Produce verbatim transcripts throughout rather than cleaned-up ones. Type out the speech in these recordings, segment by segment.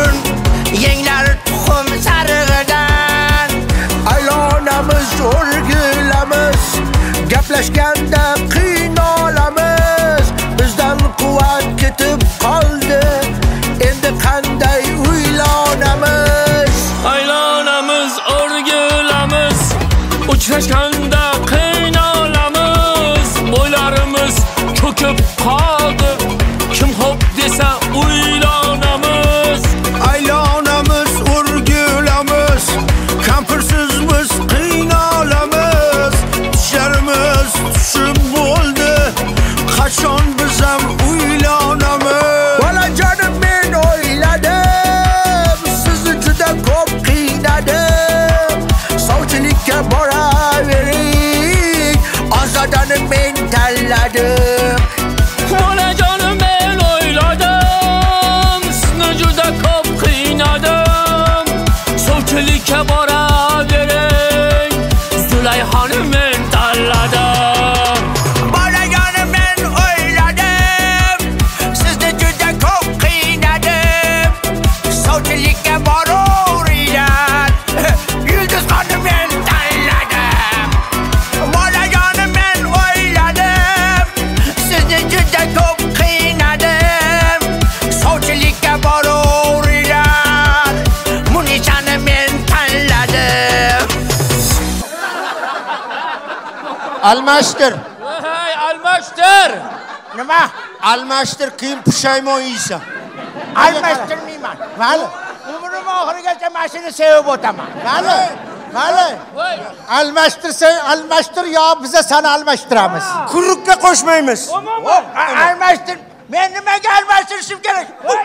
burun yenglar tuxum sarig'idan. Aylanamiz, o'rgilamiz, gaplashganda qiynalamiz. Bizdan quvvat ketib qoldi, endi qanday uylanamiz? Aylanamiz, o'rgilamiz, uchrashganda qiynalamiz. Bo'ylarimiz cho'kib qoldi, kim xo'p desa uylanamiz. Aylanamiz, o'rgilamiz, kampirsiz biz qiynalamiz. Tushlarimiz tushib bo'ldi, qachon biz ham uylanamiz? Bolajonim, men o'yladim, sizni juda ko'p qiynadim. Sovchilikka boravering, ozodani men tanladim. Bolajonim, men o'yladim, sizni juda ko'p qiynadim. Sovchilikka boravering, Zulayxoni men tanladim. Bolajonim, men o'yladim, sizni juda ko'p qiynadim. Sovchilikka boravering, Yulduzxonni men tanladim. Bolajonim, men o'yladim, sizni juda ko'p qiynadim. Sovchilikka boravering, Munishani men tanladim. Almashtir. Hey, almashtir. Nima? Almashtir, keyin pushaymon yeysan. Almashtirmayman. Mayli. Umrim oxirigacha mashina sevib o'taman. Mayli. Mayli. Voy, Almashtirsang almashtir, yo biza seni almashtiramiz. Kurukka qo'shmaymiz. Hop, almashtir. Men nimaga almashtirishim kerak?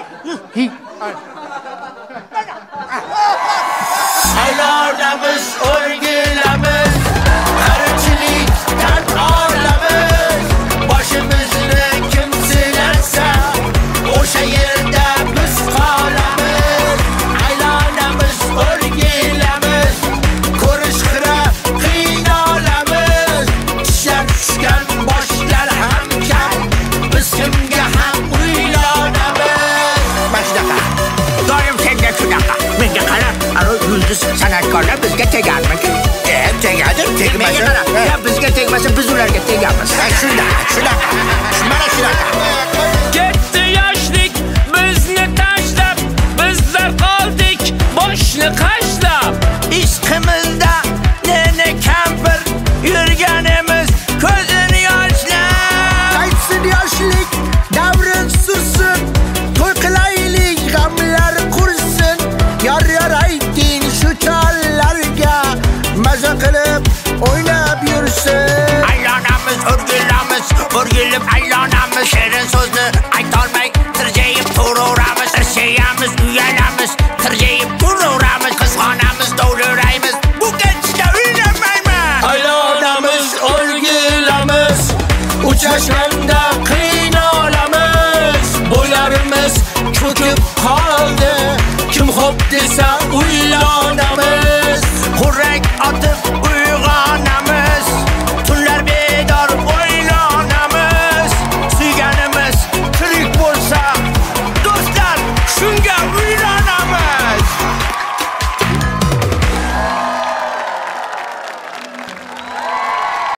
Aylanamiz, o'rgilamiz, qarichilikdan olamiz. Boshimizni kim silarsa, o'sha yerda biz qolamiz. Aylanamiz, o'rgilamiz, ko'rish xira qiynalamiz. Tishlar tushgan boshlar ham kam, biz kimga ham uylanamiz. Mana shunaqa. Doim senga shunaqa. Menga qara, aro yulduz san'atkorlar bizga tegarmikin? E, tegadi, tegmasa. Ya bizga tegmasa, biz ularga tegamiz. Shunaqa, shunaqa. Mana shunaqa.